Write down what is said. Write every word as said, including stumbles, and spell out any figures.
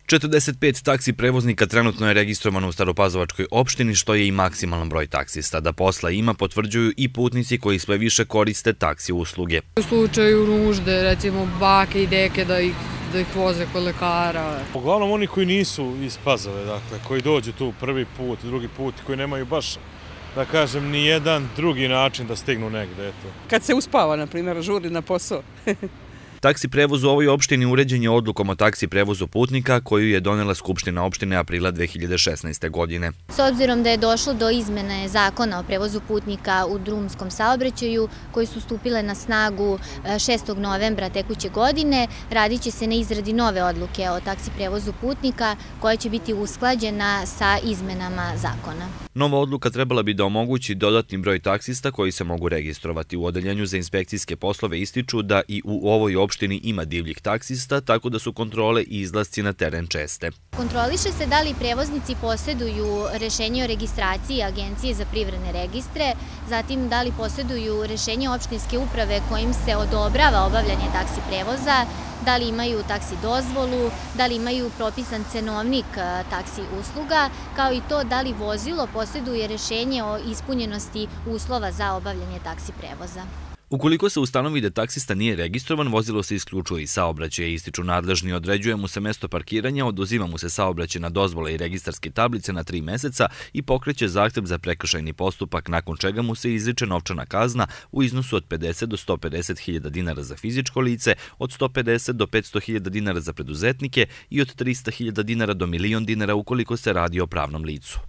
četrdeset pet taksi prevoznika trenutno je registrovano u Staropazovačkoj opštini, što je i maksimalan broj taksista. Da posla ima, potvrđuju i putnici koji sve više koriste taksi usluge. U slučaju nužde, recimo bake i deke da ih da ih voze kod lekara. Uglavnom oni koji nisu iz Pazove, dakle, koji dođu tu prvi put, drugi put, koji nemaju baš, da kažem, ni jedan drugi način da stignu negde, eto. Kad se uspava, na primjer, žuri na posao. Taksi prevoz u ovoj opštini uređen je odlukom o taksi prevozu putnika koju je donela Skupština opštine aprila dve hiljade šesnaeste. godine. S obzirom da je došlo do izmene zakona o prevozu putnika u drumskom saobraćaju koji su stupile na snagu šestog novembra tekuće godine, radit će se na izradi nove odluke o taksi prevozu putnika koja će biti usklađena sa izmenama zakona. Nova odluka trebala bi da omogući dodatni broj taksista koji se mogu registrovati. U Odeljenju za inspekcijske poslove ističu da i u ovoj opštini ima divljih taksista, tako da su kontrole i izlasci na teren česte. Kontroliše se da li prevoznici posjeduju rešenje o registraciji Agencije za privredne registre, zatim da li posjeduju rešenje opštinske uprave kojim se odobrava obavljanje taksi prevoza, da li imaju taksi dozvolu, da li imaju propisan cenovnik taksi usluga, kao i to da li vozilo posjeduje rešenje o ispunjenosti uslova za obavljanje taksi prevoza. Ukoliko se ustanovi da taksista nije registrovan, vozilo se isključuje iz saobraćaja, ističu nadležni, određuje mu se mesto parkiranja, oduzima mu se saobraćajna dozvola i registarske tablice na tri meseca i pokreće zahtev za prekršajni postupak, nakon čega mu se izriče novčana kazna u iznosu od pedeset do sto pedeset hiljada dinara za fizičko lice, od sto pedeset do petsto hiljada dinara za preduzetnike i od trista hiljada dinara do milion dinara ukoliko se radi o pravnom licu.